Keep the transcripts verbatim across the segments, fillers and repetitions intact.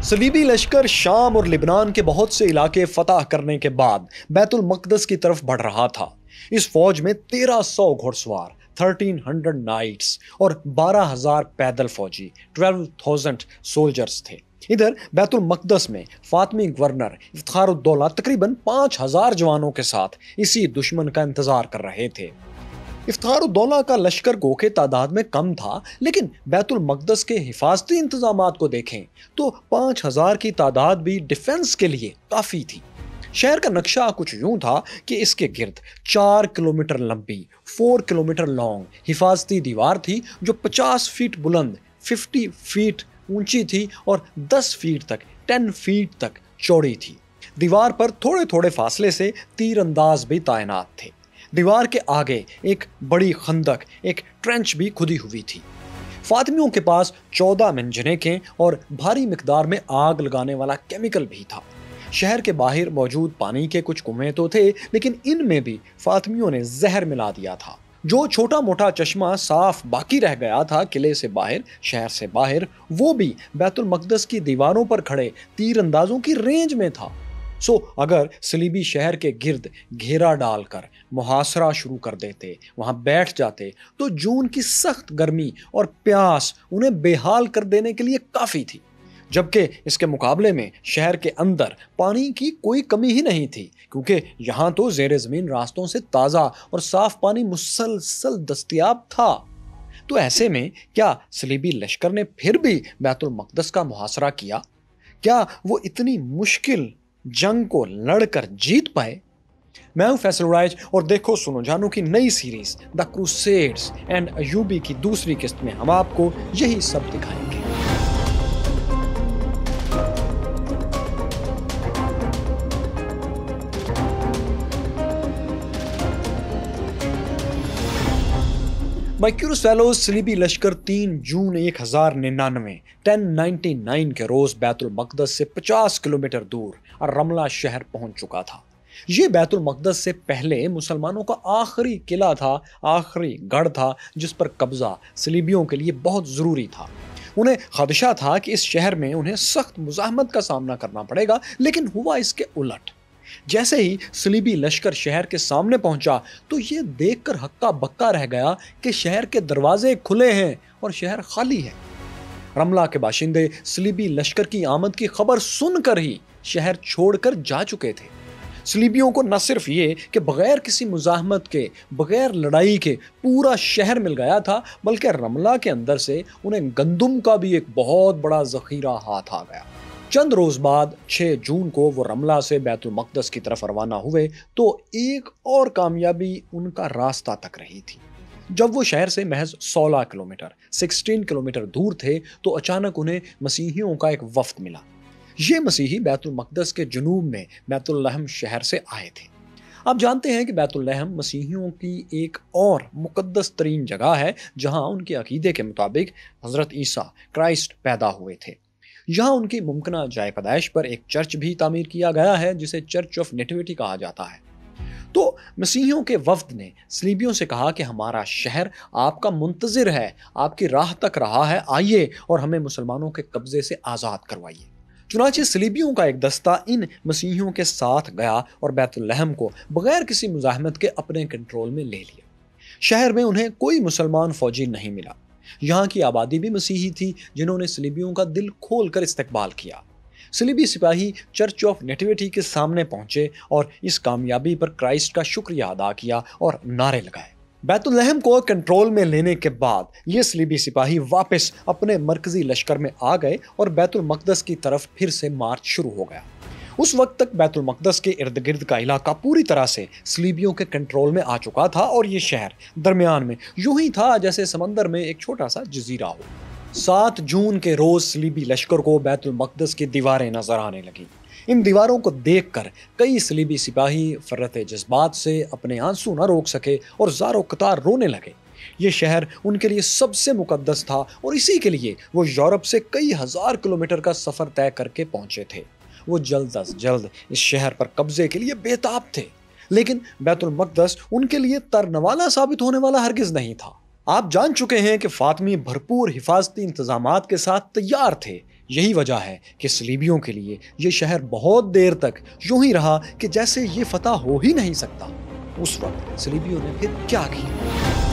صلیبی لشکر شام اور لبنان کے بہت سے علاقے فتح کرنے کے بعد بیت المقدس کی طرف بڑھ رہا تھا۔ اس فوج میں تیرہ سو گھڑ سوار، تھرٹین ہنڈریڈ نائٹس اور بارہ ہزار پیدل فوجی، ٹویلو تھاؤزینڈ سولجرز تھے۔ ادھر بیت المقدس میں فاطمی گورنر افتخار الدولہ تقریباً پانچ ہزار جوانوں کے ساتھ اسی دشمن کا انتظار کر رہے تھے۔ افتخار الدولہ کا لشکر گو کے تعداد میں کم تھا، لیکن بیت المقدس کے حفاظتی انتظامات کو دیکھیں تو پانچ ہزار کی تعداد بھی ڈیفنس کے لیے کافی تھی۔ شہر کا نقشہ کچھ یوں تھا کہ اس کے گرد چار کلومیٹر لمبی، فور کلومیٹر لانگ حفاظتی دیوار تھی جو پچاس فیٹ بلند، ففٹی فیٹ اونچی تھی اور دس فیٹ تک، ٹین فیٹ تک چوڑی تھی۔ دیوار پر تھوڑے تھوڑے فاصلے سے تیر انداز بھی تعینات تھے۔ دیوار کے آگے ایک بڑی خندق، ایک ٹرنچ بھی کھدی ہوئی تھی۔ فاطمیوں کے پاس چودہ منجنیقیں اور بھاری مقدار میں آگ لگانے والا کیمیکل بھی تھا۔ شہر کے باہر موجود پانی کے کچھ کنویں تو تھے، لیکن ان میں بھی فاطمیوں نے زہر ملا دیا تھا۔ جو چھوٹا موٹا چشمہ صاف باقی رہ گیا تھا قلعے سے باہر، شہر سے باہر، وہ بھی بیت المقدس کی دیواروں پر کھڑے تیر اندازوں کی رینج میں تھا۔ سو اگر صلیبی شہر کے گرد گھیرا ڈال کر محاصرہ شروع کر دیتے، وہاں بیٹھ جاتے، تو جون کی سخت گرمی اور پیاس انہیں بے حال کر دینے کے لیے کافی تھی۔ جبکہ اس کے مقابلے میں شہر کے اندر پانی کی کوئی کمی ہی نہیں تھی، کیونکہ یہاں تو زیر زمین راستوں سے تازہ اور صاف پانی مسلسل دستیاب تھا۔ تو ایسے میں کیا صلیبی لشکر نے پھر بھی بیت المقدس کا محاصرہ کیا؟ کیا وہ اتنی مشکل جنگ کو لڑ کر جیت پائے؟ میں ہوں فیصل رائج اور دیکھو سنو جانو کی نئی series the crusades and Ayyubi کی دوسری قسط میں ہم آپ کو یہی سب دکھائیں گے۔ مائیکروس فیلوز صلیبی لشکر تین جون ایک ہزار ننانوے ٹین نائنٹی نائن کے روز بیت المقدس سے پچاس کلومیٹر دور رملہ شہر پہنچ چکا تھا۔ یہ بیت المقدس سے پہلے مسلمانوں کا آخری قلعہ تھا، آخری گڑھ تھا جس پر قبضہ صلیبیوں کے لیے بہت ضروری تھا۔ انہیں خدشہ تھا کہ اس شہر میں انہیں سخت مزاحمت کا سامنا کرنا پڑے گا، لیکن ہوا اس کے الٹ۔ جیسے ہی صلیبی لشکر شہر کے سامنے پہنچا تو یہ دیکھ کر ہکا بکا رہ گیا کہ شہر کے دروازے کھلے ہیں اور شہر خالی ہے۔ رملہ کے باشندے صلیبی لشکر کی آمد کی خبر سن کر ہی شہر چھوڑ کر جا چکے تھے۔ صلیبیوں کو نہ صرف یہ کہ بغیر کسی مزاحمت کے، بغیر لڑائی کے پورا شہر مل گیا تھا، بلکہ رملہ کے اندر سے انہیں گندم کا بھی ایک بہت بڑا ذخیرہ ہاتھ آ گیا۔ چند روز بعد چھ جون کو وہ رملہ سے بیت المقدس کی طرف روانہ ہوئے تو ایک اور کامیابی ان کا راستہ تک رہی تھی۔ جب وہ شہر سے محض سولہ کلومیٹر، سکسٹین کلومیٹر دور تھے تو اچانک انہیں مسیحیوں کا ایک وفد ملا۔ یہ مسیحی بیت المقدس کے جنوب میں بیت اللحم شہر سے آئے تھے۔ آپ جانتے ہیں کہ بیت اللحم مسیحیوں کی ایک اور مقدس ترین جگہ ہے جہاں ان کے عقیدے کے مطابق حضرت عیسیٰ کرائسٹ پیدا ہوئے تھے۔ یہاں ان کی ممکنہ جائے پیدائش پر ایک چرچ بھی تعمیر کیا گیا ہے جسے چرچ آف نیٹیویٹی کہا جاتا ہے۔ تو مسیحیوں کے وفد نے صلیبیوں سے کہا کہ ہمارا شہر آپ کا منتظر ہے، آپ کی راہ تک رہا ہے، آئیے اور ہمیں مسلمانوں کے قبضے سے آزاد کروائیے۔ چنانچہ صلیبیوں کا ایک دستہ ان مسیحیوں کے ساتھ گیا اور بیت اللحم کو بغیر کسی مزاحمت کے اپنے کنٹرول میں لے لیا۔ شہر میں انہیں کوئی مسلمان فوجی نہیں ملا۔ یہاں کی آبادی بھی مسیحی تھی جنہوں نے صلیبیوں کا دل کھول کر استقبال کیا۔ صلیبی سپاہی چرچ آف نیٹیویٹی کے سامنے پہنچے اور اس کامیابی پر کرائسٹ کا شکریہ ادا کیا اور نعرے لگائے۔ بیت اللحم کو کنٹرول میں لینے کے بعد یہ صلیبی سپاہی واپس اپنے مرکزی لشکر میں آ گئے اور بیت المقدس کی طرف پھر سے مارچ شروع ہو گیا۔ اس وقت تک بیت المقدس کے ارد گرد کا علاقہ پوری طرح سے صلیبیوں کے کنٹرول میں آ چکا تھا اور یہ شہر درمیان میں یوں ہی تھا جیسے سمندر میں ایک چھوٹا سا جزیرہ ہو۔ سات جون کے روز صلیبی لشکر کو بیت المقدس کی دیواریں نظر آنے لگیں۔ ان دیواروں کو دیکھ کر کئی صلیبی سپاہی فرط جذبات سے اپنے آنسو نہ روک سکے اور زار و قطار رونے لگے۔ یہ شہر ان کے لیے سب سے مقدس تھا اور اسی کے لیے وہ یورپ سے کئی ہزار کلومیٹر کا سفر طے کر کے پہنچے تھے۔ وہ جلد از جلد اس شہر پر قبضے کے لیے بے تاب تھے، لیکن بیت المقدس ان کے لیے ترنوالا ثابت ہونے والا ہرگز نہیں تھا۔ آپ جان چکے ہیں کہ فاطمی بھرپور حفاظتی انتظامات کے ساتھ تیار تھے، یہی وجہ ہے کہ صلیبیوں کے لیے یہ شہر بہت دیر تک یوں ہی رہا کہ جیسے یہ فتح ہو ہی نہیں سکتا۔ اس وقت صلیبیوں نے پھر کیا کیا؟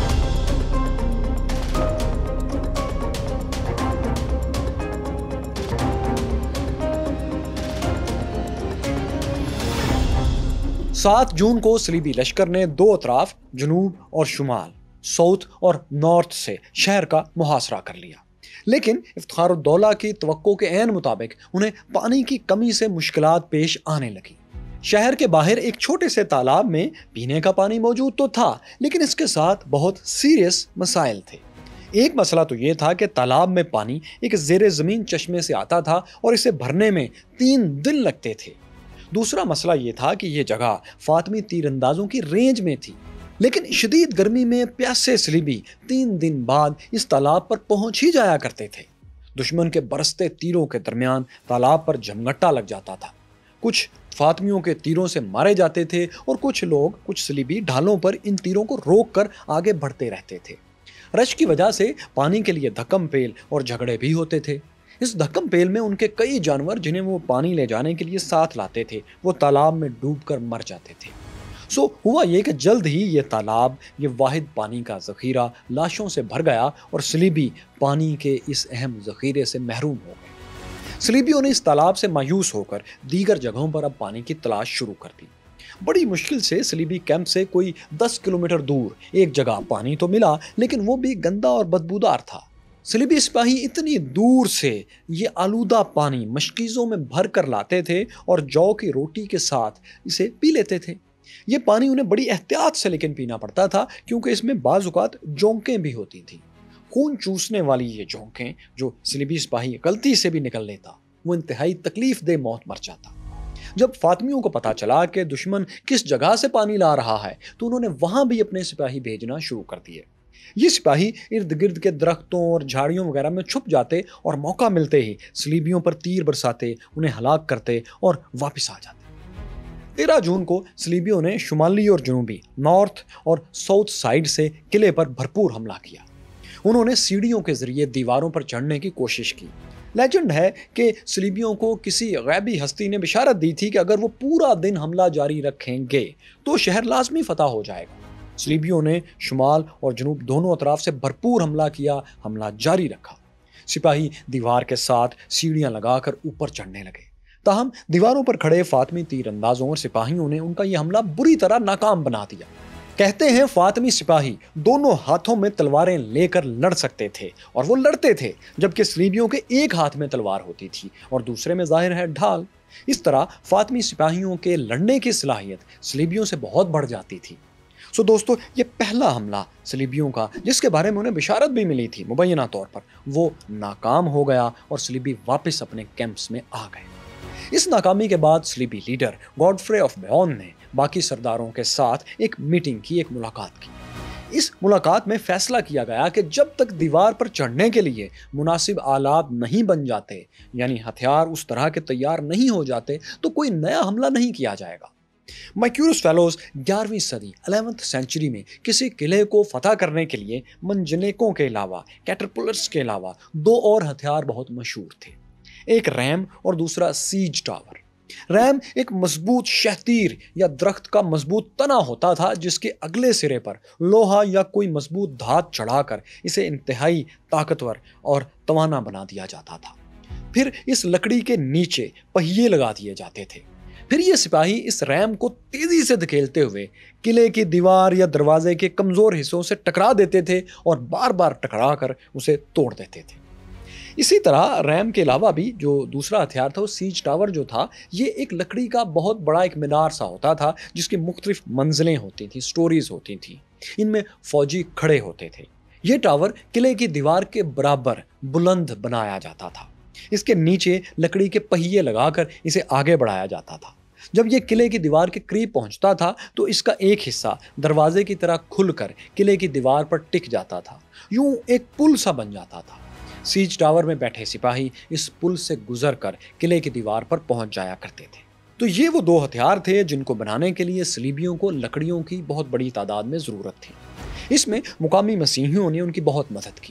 سات جون کو صلیبی لشکر نے دو اطراف جنوب اور شمال، ساؤتھ اور نارتھ سے شہر کا محاصرہ کر لیا، لیکن افتخار الدولہ کی توقع کے عین مطابق انہیں پانی کی کمی سے مشکلات پیش آنے لگی۔ شہر کے باہر ایک چھوٹے سے تالاب میں پینے کا پانی موجود تو تھا، لیکن اس کے ساتھ بہت سیریس مسائل تھے۔ ایک مسئلہ تو یہ تھا کہ تالاب میں پانی ایک زیر زمین چشمے سے آتا تھا اور اسے بھرنے میں تین دن لگتے تھے۔ دوسرا مسئلہ یہ تھا کہ یہ جگہ فاطمی تیر اندازوں کی رینج میں تھی، لیکن شدید گرمی میں پیاسے صلیبی تین دن بعد اس تالاب پر پہنچ ہی جایا کرتے تھے۔ دشمن کے برستے تیروں کے درمیان تالاب پر جھمگٹا لگ جاتا تھا، کچھ فاطمیوں کے تیروں سے مارے جاتے تھے اور کچھ لوگ کچھ صلیبی ڈھالوں پر ان تیروں کو روک کر آگے بڑھتے رہتے تھے۔ رش کی وجہ سے پانی کے لیے دھکم پیل اور جھگڑے بھی ہوتے تھے۔ اس دھکم پیل میں ان کے کئی جانور جنہیں وہ پانی لے جانے کے لیے ساتھ لاتے تھے وہ تالاب میں ڈوب کر مر جاتے تھے۔ سو ہوا یہ کہ جلد ہی یہ تالاب، یہ واحد پانی کا ذخیرہ لاشوں سے بھر گیا اور صلیبی پانی کے اس اہم ذخیرے سے محروم ہو گئے۔ صلیبیوں نے اس تالاب سے مایوس ہو کر دیگر جگہوں پر اب پانی کی تلاش شروع کر دی۔ بڑی مشکل سے صلیبی کیمپ سے کوئی دس کلومیٹر دور ایک جگہ پانی تو ملا، لیکن وہ بھی گندا اور بدبودار تھا۔ صلیبی سپاہی اتنی دور سے یہ آلودہ پانی مشکیزوں میں بھر کر لاتے تھے اور جو کی روٹی کے ساتھ اسے پی لیتے تھے۔ یہ پانی انہیں بڑی احتیاط سے لیکن پینا پڑتا تھا، کیونکہ اس میں بعض اوقات جونکیں بھی ہوتی تھیں۔ خون چوسنے والی یہ جونکیں جو صلیبی سپاہی غلطی سے بھی نکل لیتا، وہ انتہائی تکلیف دہ موت مر جاتا۔ جب فاطمیوں کو پتا چلا کہ دشمن کس جگہ سے پانی لا رہا ہے تو انہوں نے وہاں بھی اپنے سپاہی بھیجنا شروع کر دیے۔ یہ سپاہی ارد گرد کے درختوں اور جھاڑیوں وغیرہ میں چھپ جاتے اور موقع ملتے ہی صلیبیوں پر تیر برساتے، انہیں ہلاک کرتے اور واپس آ جاتے۔ تیرہ جون کو صلیبیوں نے شمالی اور جنوبی، نارتھ اور ساؤتھ سائیڈ سے قلعے پر بھرپور حملہ کیا۔ انہوں نے سیڑھیوں کے ذریعے دیواروں پر چڑھنے کی کوشش کی۔ لیجنڈ ہے کہ صلیبیوں کو کسی غیبی ہستی نے بشارت دی تھی کہ اگر وہ پورا دن حملہ جاری رکھیں گے تو شہر لازمی فتح ہو جائے گا۔ صلیبیوں نے شمال اور جنوب دونوں اطراف سے بھرپور حملہ کیا، حملہ جاری رکھا۔ سپاہی دیوار کے ساتھ سیڑھیاں لگا کر اوپر چڑھنے لگے، تاہم دیواروں پر کھڑے فاطمی تیر اندازوں اور سپاہیوں نے ان کا یہ حملہ بری طرح ناکام بنا دیا۔ کہتے ہیں فاطمی سپاہی دونوں ہاتھوں میں تلواریں لے کر لڑ سکتے تھے اور وہ لڑتے تھے، جبکہ صلیبیوں کے ایک ہاتھ میں تلوار ہوتی تھی اور دوسرے میں ظاہر ہے ڈھال۔ اس طرح فاطمی سپاہیوں کے لڑنے کی صلاحیت صلیبیوں سے بہت بڑھ جاتی تھی۔ سو دوستو، یہ پہلا حملہ صلیبیوں کا جس کے بارے میں انہیں بشارت بھی ملی تھی مبینہ طور پر، وہ ناکام ہو گیا اور صلیبی واپس اپنے کیمپس میں آ گئے۔ اس ناکامی کے بعد صلیبی لیڈر گوڈفرے آف بیون نے باقی سرداروں کے ساتھ ایک میٹنگ کی، ایک ملاقات کی۔ اس ملاقات میں فیصلہ کیا گیا کہ جب تک دیوار پر چڑھنے کے لیے مناسب آلات نہیں بن جاتے، یعنی ہتھیار اس طرح کے تیار نہیں ہو جاتے، تو کوئی نیا حملہ نہیں کیا جائے گا۔ مائکیورس فیلوز گیارہویں صدی الیونتھ سینچری میں کسی قلعے کو فتح کرنے کے لیے منجنیکوں کے علاوہ، کیٹرپلرز کے علاوہ دو اور ہتھیار بہت مشہور تھے، ایک ریم اور دوسرا سیج ٹاور۔ ریم ایک مضبوط شہتیر یا درخت کا مضبوط تنا ہوتا تھا جس کے اگلے سرے پر لوہا یا کوئی مضبوط دھات چڑھا کر اسے انتہائی طاقتور اور توانا بنا دیا جاتا تھا۔ پھر اس لکڑی کے نیچے پہیے لگا دیے جاتے تھے۔ پھر یہ سپاہی اس ریم کو تیزی سے دھکیلتے ہوئے قلعے کی دیوار یا دروازے کے کمزور حصوں سے ٹکرا دیتے تھے اور بار بار ٹکرا کر اسے توڑ دیتے تھے۔ اسی طرح ریم کے علاوہ بھی جو دوسرا ہتھیار تھا، وہ سیج ٹاور جو تھا، یہ ایک لکڑی کا بہت بڑا ایک مینار سا ہوتا تھا جس کی مختلف منزلیں ہوتی تھیں، سٹوریز ہوتی تھیں، ان میں فوجی کھڑے ہوتے تھے۔ یہ ٹاور قلعے کی دیوار کے برابر بلند بنایا جاتا تھا۔ اس کے نیچے لکڑی کے پہیے لگا کر اسے آگے بڑھایا جاتا تھا۔ جب یہ قلعے کی دیوار کے قریب پہنچتا تھا تو اس کا ایک حصہ دروازے کی طرح کھل کر قلعے کی دیوار پر ٹک جاتا تھا، یوں ایک پل سا بن جاتا تھا۔ سیج ٹاور میں بیٹھے سپاہی اس پل سے گزر کر قلعے کی دیوار پر پہنچ جایا کرتے تھے۔ تو یہ وہ دو ہتھیار تھے جن کو بنانے کے لیے صلیبیوں کو لکڑیوں کی بہت بڑی تعداد میں ضرورت تھی۔ اس میں مقامی مسیحیوں نے ان کی بہت مدد کی۔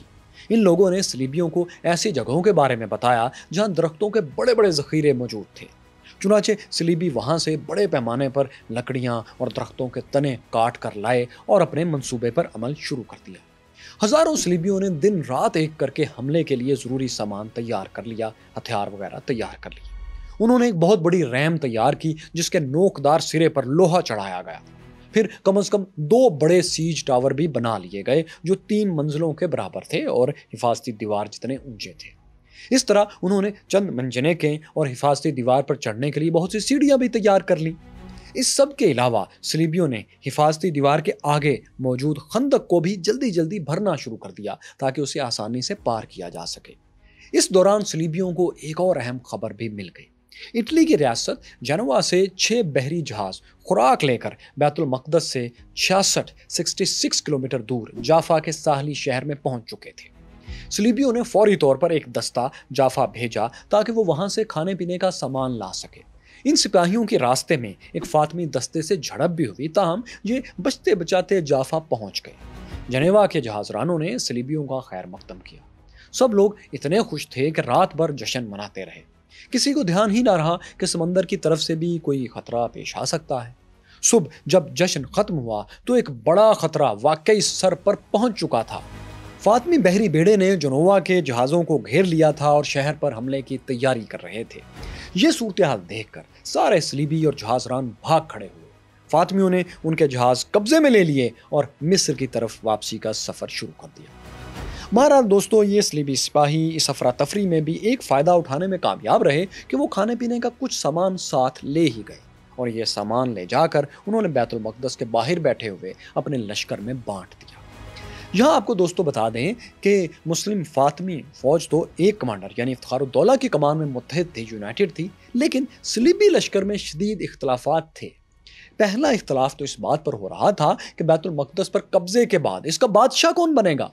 इन लोगों ने सलीबियों को ऐसी जगहों के बारे में बताया जहां दरख्तों के बड़े बड़े ज़ख़ीरे मौजूद थे। चुनाचे सलीबी वहां से बड़े पैमाने पर लकड़ियां और दरख्तों के तने काट कर लाए और अपने मंसूबे पर अमल शुरू कर दिया। हजारों सलीबियों ने दिन रात एक करके हमले के लिए जरूरी सामान तैयार कर लिया, हथियार वगैरह तैयार कर लिए। उन्होंने एक बहुत बड़ी रैम तैयार की जिसके नोकदार सिरे पर लोहा चढ़ाया गया। फिर कम से कम दो बड़े सीज टावर भी बना लिए गए जो तीन मंजिलों के बराबर थे और हिफाजती दीवार जितने ऊंचे थे। इस तरह उन्होंने चंद मंजनेकें और हिफाजती दीवार पर चढ़ने के लिए बहुत सी सीढ़ियां भी तैयार कर ली। इस सब के अलावा सलीबियों ने हिफाजती दीवार के आगे मौजूद खंदक को भी जल्दी जल्दी भरना शुरू कर दिया ताकि उसे आसानी से पार किया जा सके। इस दौरान सलीबियों को एक और अहम खबर भी मिल गई। इटली की रियासत जेनोवा से छह बहरी जहाज खुराक लेकर बैतुल मक़दस से छियासठ छियासठ किलोमीटर दूर जाफा के साहली शहर में पहुंच चुके थे। सलीबियों ने फौरी तौर पर एक दस्ता जाफा भेजा ताकि वो वहां से खाने पीने का सामान ला सके। इन सिपाहियों के रास्ते में एक फातमी दस्ते से झड़प भी हुई, ताहम ये बचते बचाते जाफा पहुंच गए। जनेवा के जहाजरानों ने सलीबियों का खैर मकदम किया। सब लोग इतने खुश थे कि रात भर जश्न मनाते रहे। किसी को ध्यान ही ना रहा कि समंदर की तरफ से भी कोई खतरा पेश आ सकता है। सुबह जब जश्न खत्म हुआ तो एक बड़ा खतरा वाकई सर पर पहुंच चुका था। फातमी बहरी बेड़े ने जेनोवा के जहाज़ों को घेर लिया था और शहर पर हमले की तैयारी कर रहे थे। ये सूरत-ए-हाल देखकर सारे सलीबी और जहाजरान भाग खड़े हुए। फातमियों ने उनके जहाज कब्जे में ले लिए और मिस्र की तरफ वापसी का सफर शुरू कर दिया। बहरहाल दोस्तों, ये सलीबी सिपाही इस अफरा तफरी में भी एक फ़ायदा उठाने में कामयाब रहे कि वो खाने पीने का कुछ सामान साथ ले ही गए और ये सामान ले जाकर उन्होंने बैतुल मक़दस के बाहर बैठे हुए अपने लश्कर में बांट दिया। यहाँ आपको दोस्तों बता दें कि मुस्लिम फातमी फौज तो एक कमांडर यानी इफ्तिखारुद्दौला की कमान में मुत्तहिद थी, यूनाइटेड थी, लेकिन सलीबी लश्कर में शदीद इख्तलाफात थे। पहला इख्तलाफ तो इस बात पर हो रहा था कि बैतुल मक़दस पर कब्जे के बाद इसका बादशाह कौन बनेगा।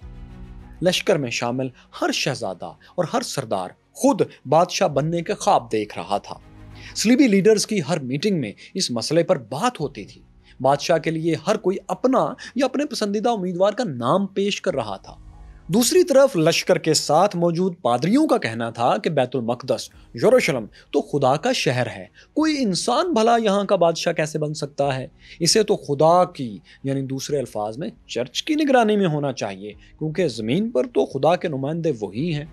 लश्कर में शामिल हर शहजादा और हर सरदार खुद बादशाह बनने के ख्वाब देख रहा था। सलीबी लीडर्स की हर मीटिंग में इस मसले पर बात होती थी। बादशाह के लिए हर कोई अपना या अपने पसंदीदा उम्मीदवार का नाम पेश कर रहा था। दूसरी तरफ लश्कर के साथ मौजूद पादरियों का कहना था कि बैतुल मक़दस यरूशलेम तो खुदा का शहर है, कोई इंसान भला यहाँ का बादशाह कैसे बन सकता है। इसे तो खुदा की यानी दूसरे अल्फाज में चर्च की निगरानी में होना चाहिए, क्योंकि ज़मीन पर तो खुदा के नुमाइंदे वही हैं।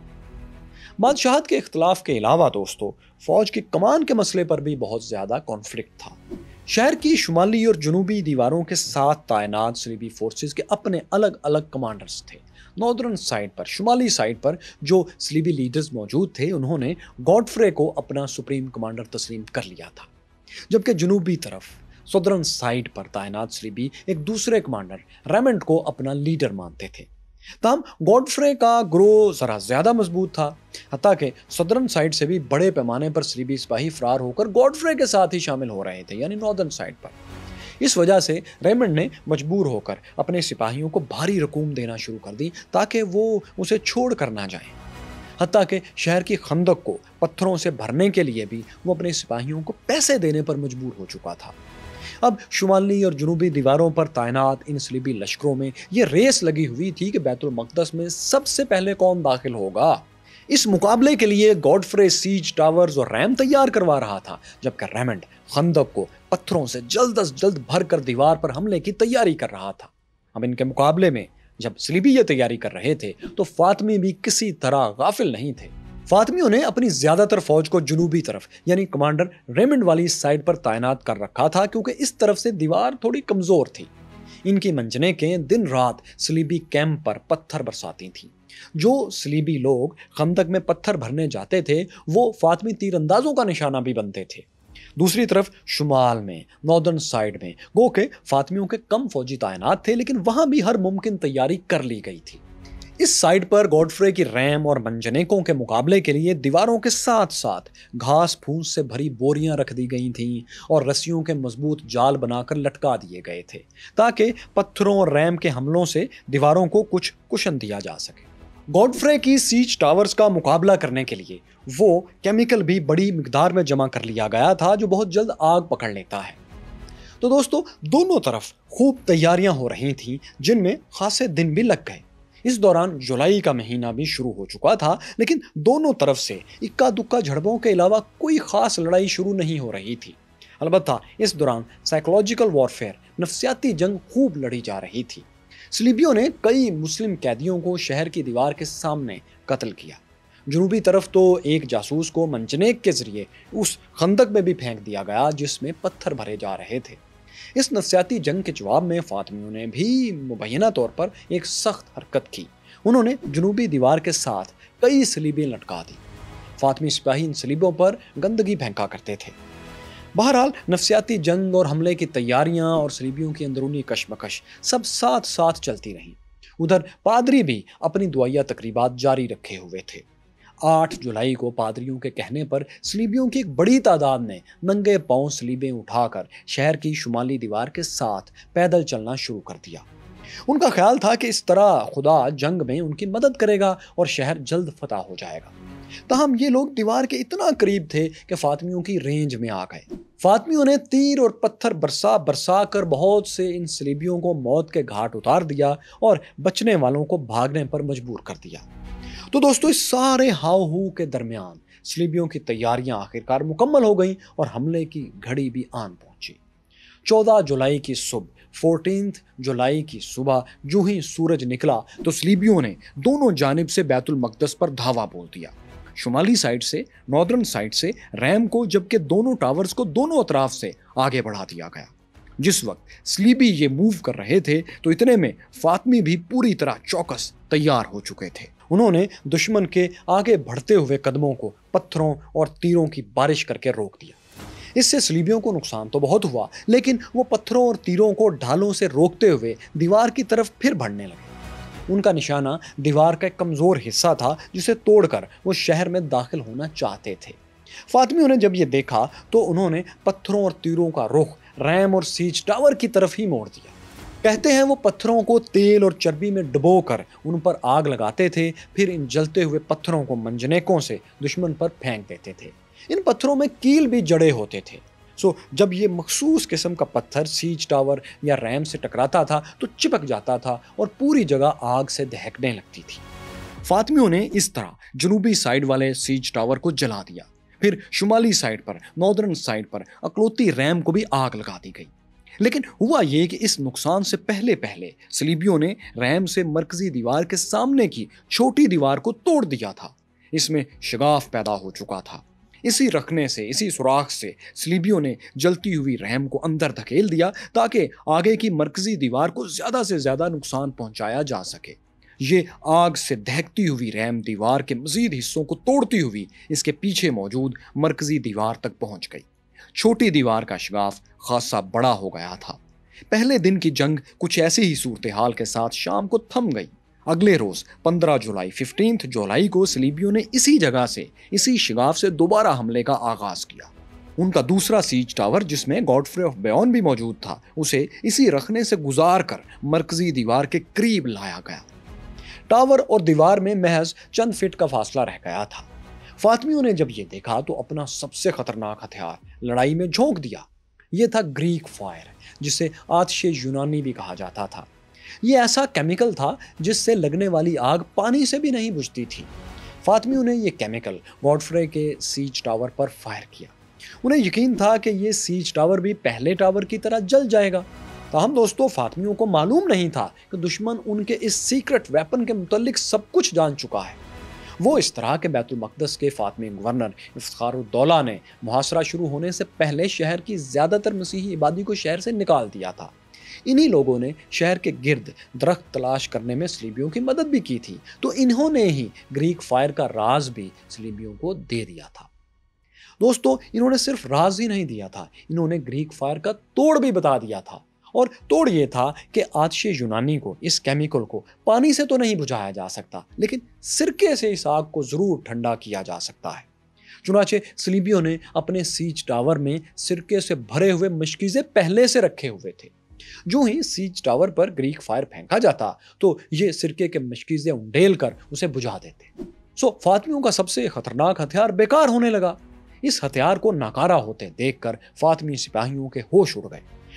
बादशाहत के इख्तलाफ के अलावा दोस्तों, फौज की कमान के मसले पर भी बहुत ज़्यादा कॉन्फ्लिक्ट था। शहर की शुमाली और जनूबी दीवारों के साथ तैनात सलीबी फोर्सेस के अपने अलग अलग कमांडर्स थे। नॉर्दर्न साइड पर, शुमाली साइड पर जो सलीबी लीडर्स मौजूद थे, उन्होंने गॉडफ्रे को अपना सुप्रीम कमांडर तस्लीम कर लिया था, जबकि जनूबी तरफ सदर्न साइड पर तैनात सलीबी एक दूसरे कमांडर रेमंड को अपना लीडर मानते थे। तमाम गॉडफ्रे का ग्रो जरा ज्यादा मजबूत था, हत्ता कि सदर्न साइड से भी बड़े पैमाने पर सलीबी सिपाही फरार होकर गॉडफ्रे के साथ ही शामिल हो रहे थे, यानी नॉर्दर्न साइड पर। इस वजह से रेमंड ने मजबूर होकर अपने सिपाहियों को भारी रकूम देना शुरू कर दी ताकि वो उसे छोड़ कर ना जाएं। हत्ता कि शहर की खंदक को पत्थरों से भरने के लिए भी वो अपने सिपाहियों को पैसे देने पर मजबूर हो चुका था। अब शुमाली और जनूबी दीवारों पर तैनात इन सलीबी लश्करों में ये रेस लगी हुई थी कि बैतुल मक़दस में सबसे पहले कौन दाखिल होगा। इस मुकाबले के लिए गॉडफ्रे सीज टावर्स और रैम तैयार करवा रहा था, जबकि रेमंड खंदक को पत्थरों से जल्द अज जल्द भरकर दीवार पर हमले की तैयारी कर रहा था। अब इनके मुकाबले में जब सलीबी ये तैयारी कर रहे थे तो फातमी भी किसी तरह गाफिल नहीं थे। फातमियों ने अपनी ज्यादातर फौज को जनूबी तरफ यानी कमांडर रेमंड वाली साइड पर तैनात कर रखा था, क्योंकि इस तरफ से दीवार थोड़ी कमजोर थी। इनकी मंजनेकें दिन रात सलीबी कैंप पर पत्थर बरसाती थीं। जो सलीबी लोग खंदक में पत्थर भरने जाते थे वो फातमी तीरंदाजों का निशाना भी बनते थे। दूसरी तरफ शुमाल में, नॉर्दर्न साइड में गो के फातमियों के कम फौजी तैनात थे, लेकिन वहां भी हर मुमकिन तैयारी कर ली गई थी। इस साइड पर गॉडफ्रे की रैम और मंजनेकों के मुकाबले के लिए दीवारों के साथ साथ घास फूस से भरी बोरियां रख दी गई थीं और रस्सियों के मजबूत जाल बनाकर लटका दिए गए थे ताकि पत्थरों और रैम के हमलों से दीवारों को कुछ कुशन दिया जा सके। गॉडफ्रे की सीज टावर्स का मुकाबला करने के लिए वो केमिकल भी बड़ी मिकदार में जमा कर लिया गया था जो बहुत जल्द आग पकड़ लेता है। तो दोस्तों, दोनों तरफ खूब तैयारियां हो रही थीं जिनमें खासे दिन भी लग गए। इस दौरान जुलाई का महीना भी शुरू हो चुका था, लेकिन दोनों तरफ से इक्का दुक्का झड़पों के अलावा कोई खास लड़ाई शुरू नहीं हो रही थी। अलबत्ता इस दौरान साइकोलॉजिकल वॉरफेयर, नफ्सियाती जंग खूब लड़ी जा रही थी। सलीबियों ने कई मुस्लिम कैदियों को शहर की दीवार के सामने कत्ल किया। जनूबी तरफ तो एक जासूस को मंजनेक के जरिए उस खंदक में भी फेंक दिया गया जिसमें पत्थर भरे जा रहे थे। इस नफ्सियाती जंग के जवाब में फातिमियों ने भी मुबैना तौर पर एक सख्त हरकत की। उन्होंने जनूबी दीवार के साथ कई सलीबें लटका दी। फातिमी सिपाही इन सलीबों पर गंदगी फेंका करते थे। बहरहाल नफ्सियाती जंग और हमले की तैयारियां और सलीबियों की अंदरूनी कशमकश सब साथ साथ चलती रहीं। उधर पादरी भी अपनी दुआया तकरीबात जारी रखे हुए थे। आठ जुलाई को पादरियों के कहने पर सलीबियों की एक बड़ी तादाद ने नंगे पांव सलीबें उठाकर शहर की शुमाली दीवार के साथ पैदल चलना शुरू कर दिया। उनका ख्याल था कि इस तरह खुदा जंग में उनकी मदद करेगा और शहर जल्द फतह हो जाएगा। ताहम ये लोग दीवार के इतना करीब थे कि फातिमियों की रेंज में आ गए। फातिमियों ने तीर और पत्थर बरसा बरसा कर बहुत से इन सलीबियों को मौत के घाट उतार दिया और बचने वालों को भागने पर मजबूर कर दिया। तो दोस्तों, इस सारे हाव हू के दरमियान सलीबियों की तैयारियां आखिरकार मुकम्मल हो गईं और हमले की घड़ी भी आन पहुंची। चौदह जुलाई की सुबह, चौदह जुलाई की सुबह जो ही सूरज निकला तो सलीबियों ने दोनों जानिब से बैतुल मकदस पर धावा बोल दिया। शुमाली साइड से, नॉर्दर्न साइड से रैम को, जबकि दोनों टावर्स को दोनों अतराफ से आगे बढ़ा दिया गया। जिस वक्त सलीबी ये मूव कर रहे थे तो इतने में फातिमी भी पूरी तरह चौकस तैयार हो चुके थे। उन्होंने दुश्मन के आगे बढ़ते हुए कदमों को पत्थरों और तीरों की बारिश करके रोक दिया। इससे सलीबियों को नुकसान तो बहुत हुआ, लेकिन वो पत्थरों और तीरों को ढालों से रोकते हुए दीवार की तरफ फिर बढ़ने लगे। उनका निशाना दीवार का एक कमजोर हिस्सा था जिसे तोड़कर वो शहर में दाखिल होना चाहते थे। फातिमियों ने जब ये देखा तो उन्होंने पत्थरों और तीरों का रुख रैम और सीज टावर की तरफ ही मोड़ दिया। कहते हैं वो पत्थरों को तेल और चर्बी में डुबोकर उन पर आग लगाते थे, फिर इन जलते हुए पत्थरों को मंजनेकों से दुश्मन पर फेंक देते थे। इन पत्थरों में कील भी जड़े होते थे। सो जब ये मखसूस किस्म का पत्थर सीज टावर या रैम से टकराता था तो चिपक जाता था और पूरी जगह आग से दहकने लगती थी। फातिमियों ने इस तरह जनूबी साइड वाले सीज टावर को जला दिया। फिर शुमाली साइड पर, नॉर्दर्न साइड पर अकलौती रैम को भी आग लगा दी गई। लेकिन हुआ ये कि इस नुकसान से पहले पहले सलीबियों ने रैम से मरकजी दीवार के सामने की छोटी दीवार को तोड़ दिया था। इसमें शगाफ पैदा हो चुका था। इसी रखने से, इसी सुराख से सलीबियों ने जलती हुई रैम को अंदर धकेल दिया ताकि आगे की मरकजी दीवार को ज्यादा से ज्यादा नुकसान पहुंचाया जा सके। ये आग से दहकती हुई रैम दीवार के मजीद हिस्सों को तोड़ती हुई इसके पीछे मौजूद मरकजी दीवार तक पहुंच गई। छोटी दीवार का शगाफ खासा बड़ा हो गया था। पहले दिन की जंग कुछ ऐसी ही सूरत हाल के साथ शाम को थम गई। अगले रोज पंद्रह जुलाई, पंद्रह जुलाई को सलीबियों ने इसी जगह से, इसी शगाफ से दोबारा हमले का आगाज किया। उनका दूसरा सीज टावर, जिसमें गॉडफ्रे ऑफ बेओन भी मौजूद था, उसे इसी रखने से गुजार कर मरकजी दीवार के करीब लाया गया। टावर और दीवार में महज चंद फीट का फासला रह गया था। फातिमियों ने जब ये देखा तो अपना सबसे खतरनाक हथियार लड़ाई में झोंक दिया। यह था ग्रीक फायर, जिसे आतिशे यूनानी भी कहा जाता था। ये ऐसा केमिकल था जिससे लगने वाली आग पानी से भी नहीं बुझती थी। फातिमियों ने यह केमिकल गॉडफ्रे के सीज टावर पर फायर किया। उन्हें यकीन था कि यह सीज टावर भी पहले टावर की तरह जल जाएगा। ताहम दोस्तों, फातिमियों को मालूम नहीं था कि दुश्मन उनके इस सीक्रेट वेपन के मुतालिक सब कुछ जान चुका है। वो इस तरह के बैतुल मकदस के फातिमी गवर्नर इफ्तिखारुद्दौला ने मुहासरा शुरू होने से पहले शहर की ज्यादातर मसीही इबादी को शहर से निकाल दिया था। इन्हीं लोगों ने शहर के गिर्द दरख्त तलाश करने में सलीबियों की मदद भी की थी, तो इन्होंने ही ग्रीक फायर का राज भी सलीबियों को दे दिया था। दोस्तों, इन्होंने सिर्फ राज ही नहीं दिया था, इन्होंने ग्रीक फायर का तोड़ भी बता दिया था। और तोड़ ये था कि आतिशे यूनानी को, इस केमिकल को पानी से तो नहीं बुझाया जा सकता, लेकिन सिरके से इस आग को जरूर ठंडा किया जा सकता है। चुनाचे सलीबियों ने अपने सीज टावर में सिरके से भरे हुए मशकीज़े पहले से रखे हुए थे। जो ही सीज टावर पर ग्रीक फायर फेंका जाता तो ये सिरके के मशकीज़े उंडेल कर उसे बुझा देते। सो फातिमियों का सबसे खतरनाक हथियार बेकार होने लगा। इस हथियार को नाकारा होते देखकर फातिमी सिपाहियों के होश उड़ गए।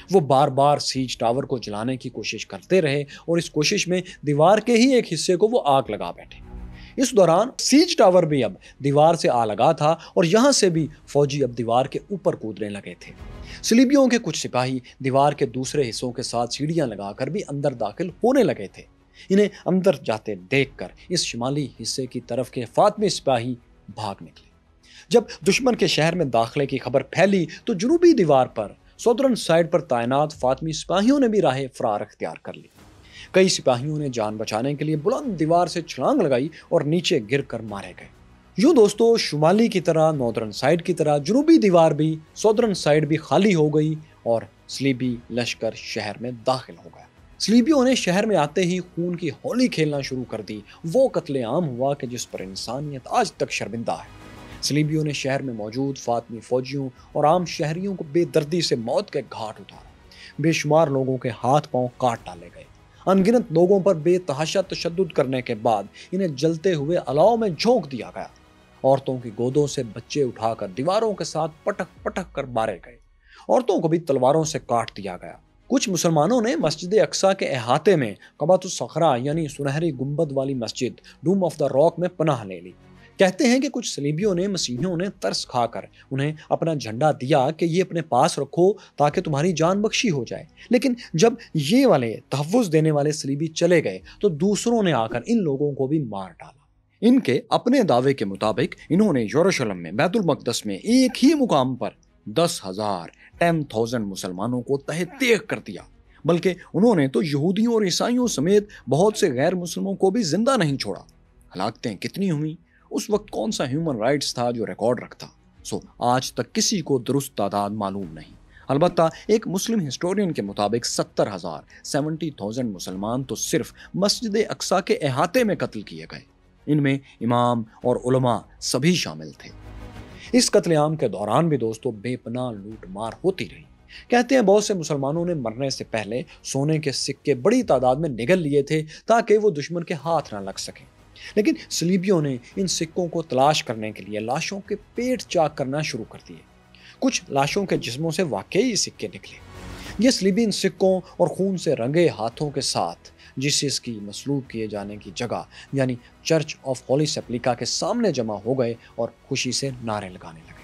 وہ بار بار سیج ٹاور کو جلانے کی کوشش کرتے رہے اور اس کوشش میں دیوار کے ہی ایک حصے کو وہ آگ لگا بیٹھے۔ اس دوران سیج ٹاور بھی اب دیوار سے آ لگا تھا اور یہاں سے بھی فوجی اب دیوار کے اوپر کودنے لگے تھے۔ صلیبیوں کے کچھ سپاہی دیوار کے دوسرے حصوں کے ساتھ سیڑھیاں لگا کر بھی اندر داخل ہونے لگے تھے۔ انہیں اندر جاتے دیکھ کر اس شمالی حصے کی طرف کے فاطمی سپاہی بھاگ نکلے۔ جب دشمن کے شہر میں داخلے کی خبر پھیلی تو جنوبی دیوار پر سودرن سائیڈ پر تعینات فاطمی سپاہیوں نے بھی راہ فرار اختیار کر لی۔ کئی سپاہیوں نے جان بچانے کے لیے بلند دیوار سے چھلانگ لگائی اور نیچے گر کر مارے گئے۔ یوں دوستو، شمالی کی طرح ناردرن سائیڈ کی طرح جنوبی دیوار بھی سودرن سائیڈ بھی خالی ہو گئی اور صلیبی لشکر شہر میں داخل ہو گیا۔ صلیبیوں نے شہر میں آتے ہی خون کی ہولی کھیلنا شروع کر دی۔ وہ قتل عام ہوا کہ جس پر انسانیت آج تک شرمندہ ہے۔ صلیبیوں نے شہر میں موجود فاطمی فوجیوں اور عام شہریوں کو بے دردی سے موت کے گھاٹ اتارا۔ بے شمار لوگوں کے ہاتھ پاؤں کاٹ ڈالے گئے۔ انگنت لوگوں پر بے تحاشا تشدد کرنے کے بعد انہیں جلتے ہوئے الاؤ میں جھونک دیا گیا۔ عورتوں کی گودوں سے بچے اٹھا کر دیواروں کے ساتھ پٹک پٹک کر مارے گئے۔ عورتوں کو بھی تلواروں سے کاٹ دیا گیا۔ کچھ مسلمانوں نے مسجد اقصی کے احاطے میں قبۃ الصخرہ یعنی سنہری گنبد والی مسجد ڈوم آف دا راک میں پناہ لے لی۔ کہتے ہیں کہ کچھ صلیبیوں نے مسیحیوں نے ترس کھا کر انہیں اپنا جھنڈا دیا کہ یہ اپنے پاس رکھو تاکہ تمہاری جان بخشی ہو جائے، لیکن جب یہ والے تحفظ دینے والے صلیبی چلے گئے تو دوسروں نے آ کر ان لوگوں کو بھی مار ڈالا۔ ان کے اپنے دعوے کے مطابق انہوں نے یروشلم میں بیت المقدس میں ایک ہی مقام پر دس ہزار ٹین تھاؤزینڈ مسلمانوں کو تہہ تیغ کر دیا، بلکہ انہوں نے تو یہودیوں اور عیسائیوں سمیت بہت سے غیر مسلموں کو بھی زندہ نہیں چھوڑا۔ ہلاکتیں کتنی ہوئیں، اس وقت کون سا ہیومن رائٹس تھا جو ریکارڈ رکھتا؟ سو آج تک کسی کو درست تعداد معلوم نہیں۔ البتہ ایک مسلم ہسٹورین کے مطابق ستر ہزار سیونٹی تھاؤزینڈ مسلمان تو صرف مسجد اقصی کے احاطے میں قتل کیے گئے۔ ان میں امام اور علماء سبھی شامل تھے۔ اس قتل عام کے دوران بھی دوستو بے پناہ لوٹ مار ہوتی رہی۔ کہتے ہیں بہت سے مسلمانوں نے مرنے سے پہلے سونے کے سکے بڑی تعداد میں نگل لیے تھے تاکہ وہ دشمن کے ہاتھ نہ لگ سکیں، لیکن صلیبیوں نے ان سکوں کو تلاش کرنے کے لیے لاشوں کے پیٹ چاک کرنا شروع کر دیے۔ کچھ لاشوں کے جسموں سے واقعی سکے نکلے۔ یہ صلیبی ان سکوں اور خون سے رنگے ہاتھوں کے ساتھ جیسس کی مصلوب کیے جانے کی جگہ یعنی چرچ آف ہولی سیپلیکا کے سامنے جمع ہو گئے اور خوشی سے نعرے لگانے لگے۔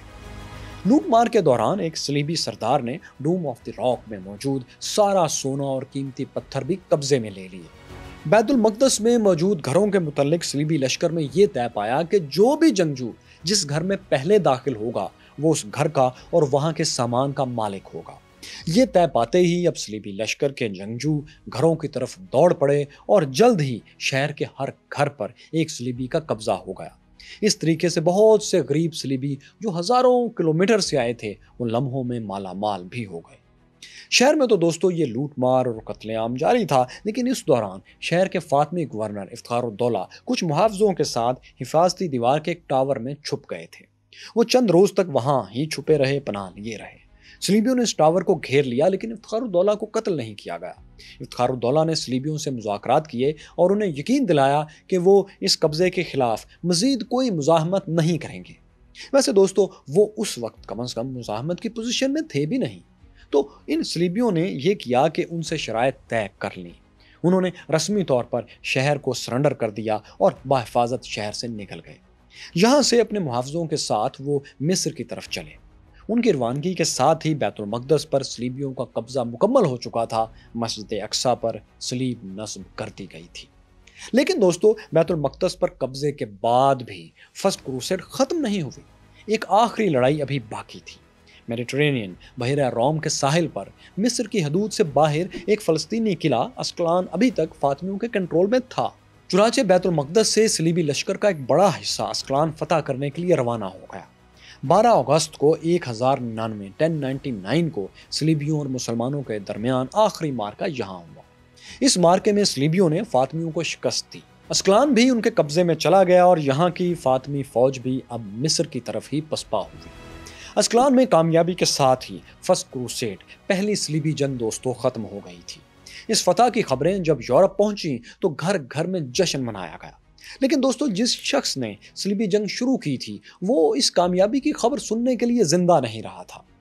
لوٹ مار کے دوران ایک صلیبی سردار نے ڈوم آف دی راک میں موجود سارا سونا اور قیمتی پتھر بھی قبضے میں لے لیے۔ بیت المقدس میں موجود گھروں کے متعلق صلیبی لشکر میں یہ طے پایا کہ جو بھی جنگجو جس گھر میں پہلے داخل ہوگا وہ اس گھر کا اور وہاں کے سامان کا مالک ہوگا۔ یہ طے پاتے ہی اب صلیبی لشکر کے جنگجو گھروں کی طرف دوڑ پڑے اور جلد ہی شہر کے ہر گھر پر ایک صلیبی کا قبضہ ہو گیا۔ اس طریقے سے بہت سے غریب صلیبی جو ہزاروں کلومیٹر سے آئے تھے وہ لمحوں میں مالا مال بھی ہو گئے۔ شہر میں تو دوستو یہ لوٹ مار اور قتل عام جاری تھا، لیکن اس دوران شہر کے فاطمی گورنر افتخار الدولہ کچھ محافظوں کے ساتھ حفاظتی دیوار کے ایک ٹاور میں چھپ گئے تھے۔ وہ چند روز تک وہاں ہی چھپے رہے، پناہ لیے رہے۔ صلیبیوں نے اس ٹاور کو گھیر لیا لیکن افتخار الدولہ کو قتل نہیں کیا گیا۔ افتخار الدولہ نے صلیبیوں سے مذاکرات کیے اور انہیں یقین دلایا کہ وہ اس قبضے کے خلاف مزید کوئی مزاحمت نہیں کریں گے۔ ویسے دوستو وہ اس وقت کم از کم مزاحمت کی پوزیشن میں تھے بھی نہیں، تو ان صلیبیوں نے یہ کیا کہ ان سے شرائط طے کر لیں۔ انہوں نے رسمی طور پر شہر کو سرنڈر کر دیا اور بحفاظت شہر سے نکل گئے۔ یہاں سے اپنے محافظوں کے ساتھ وہ مصر کی طرف چلے۔ ان کی روانگی کے ساتھ ہی بیت المقدس پر صلیبیوں کا قبضہ مکمل ہو چکا تھا۔ مسجد اقصی پر صلیب نصب کر دی گئی تھی۔ لیکن دوستو بیت المقدس پر قبضے کے بعد بھی فرسٹ کروسیڈ ختم نہیں ہوئی۔ ایک آخری لڑائی ابھی باقی تھی۔ میڈیٹرینین بحیرہ روم کے ساحل پر مصر کی حدود سے باہر ایک فلسطینی قلعہ اسکلان ابھی تک فاطمیوں کے کنٹرول میں تھا۔ چنانچہ بیت المقدس سے صلیبی لشکر کا ایک بڑا حصہ اسکلان فتح کرنے کے لیے روانہ ہو گیا۔ بارہ اگست کو ایک ہزار ننانوے ٹین نائنٹی نائن کو صلیبیوں اور مسلمانوں کے درمیان آخری مارکہ یہاں ہوا۔ اس مارکے میں صلیبیوں نے فاطمیوں کو شکست دی۔ اسکلان بھی ان کے قبضے میں چلا گیا اور یہاں کی فاطمی فوج بھی اب مصر کی طرف ہی پسپا ہوئی۔ اسکلان میں کامیابی کے ساتھ ہی فرسٹ کروسیڈ پہلی صلیبی جنگ دوستوں ختم ہو گئی تھی۔ اس فتح کی خبریں جب یورپ پہنچی تو گھر گھر میں جشن منایا گیا۔ لیکن دوستو جس شخص نے صلیبی جنگ شروع کی تھی وہ اس کامیابی کی خبر سننے کے لیے زندہ نہیں رہا تھا۔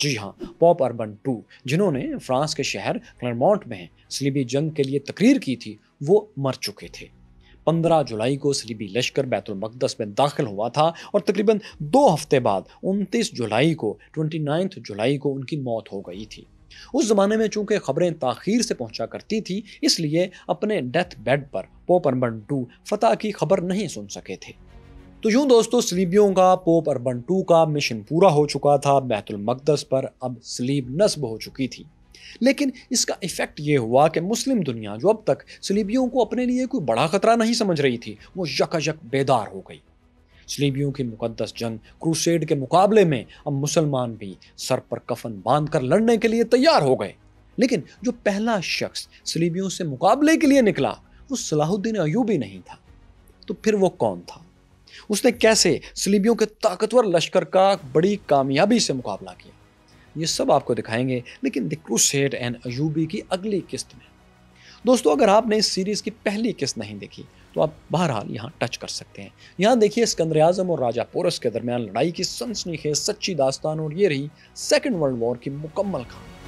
जी हाँ, पॉप अर्बन टू, जिन्होंने फ्रांस के शहर क्लरमॉन्ट में सलीबी जंग के लिए तकरीर की थी, वो मर चुके थे। पंद्रह जुलाई को सलीबी लश्कर बैतुल मक़दस में दाखिल हुआ था और तकरीबन दो हफ्ते बाद उनतीस जुलाई को उनतीस जुलाई को उनकी मौत हो गई थी। उस जमाने में चूंकि खबरें ताखीर से पहुंचा करती थी, इसलिए अपने डेथ बेड पर पोप अर्बन टू फतह की खबर नहीं सुन सके थे। तो यूं दोस्तों, सलीबियों का पोप अर्बन टू का मिशन पूरा हो चुका था। बैतुल मक़दस पर अब सलीब नस्ब हो चुकी थी। लेकिन इसका इफेक्ट ये हुआ कि मुस्लिम दुनिया, जो अब तक सलीबियों को अपने लिए कोई बड़ा खतरा नहीं समझ रही थी, वो यकायक बेदार हो गई। सलीबियों की मुकद्दस जंग क्रूसेड के मुकाबले में अब मुसलमान भी सर पर कफन बांध कर लड़ने के लिए तैयार हो गए। लेकिन जो पहला शख्स सलीबियों से मुकाबले के लिए निकला, वो सलाहुद्दीन अय्यूबी नहीं था। तो फिर वो कौन था? उसने कैसे सलीबियों के ताकतवर लश्कर का बड़ी कामयाबी से मुकाबला किया? ये सब आपको दिखाएंगे, लेकिन द क्रूसेड एंड अय्यूबी की अगली किस्त में। दोस्तों, अगर आपने इस सीरीज की पहली किस्त नहीं देखी तो आप बहरहाल यहाँ टच कर सकते हैं। यहाँ देखिए सिकंदर आजम और राजा पोरस के दरमियान लड़ाई की सनसनीखेज सच्ची दास्तान, और ये रही सेकेंड वर्ल्ड वॉर की मुकम्मल कहानी।